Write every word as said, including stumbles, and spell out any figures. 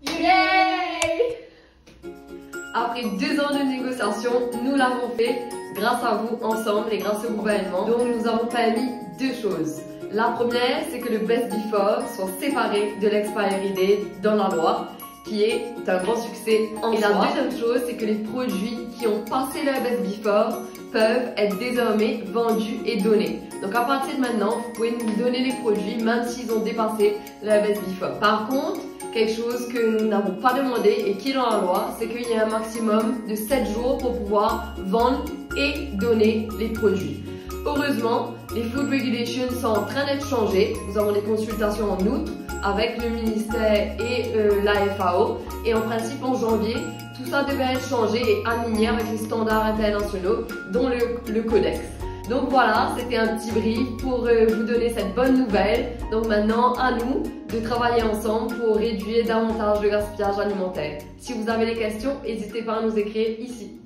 Yay! Après deux ans de négociations, nous l'avons fait grâce à vous ensemble et grâce au gouvernement. Donc nous avons permis deux choses. La première, c'est que le best before soit séparé de l'expiry date dans la loi, qui est un grand succès en soi. Et la deuxième chose, c'est que les produits qui ont passé leur best before peuvent être désormais vendus et donnés. Donc à partir de maintenant, vous pouvez nous donner les produits même s'ils ont dépassé leur best before. Par contre, quelque chose que nous n'avons pas demandé et qui est dans la loi, c'est qu'il y a un maximum de sept jours pour pouvoir vendre et donner les produits. Heureusement, les food regulations sont en train d'être changées. Nous avons des consultations en août avec le ministère et euh, la F A O. Et en principe, en janvier, tout ça devait être changé et aligné avec les standards internationaux, dont le, le codex. Donc voilà, c'était un petit brief pour euh, vous donner cette bonne nouvelle. Donc maintenant, à nous de travailler ensemble pour réduire davantage le gaspillage alimentaire. Si vous avez des questions, n'hésitez pas à nous écrire ici.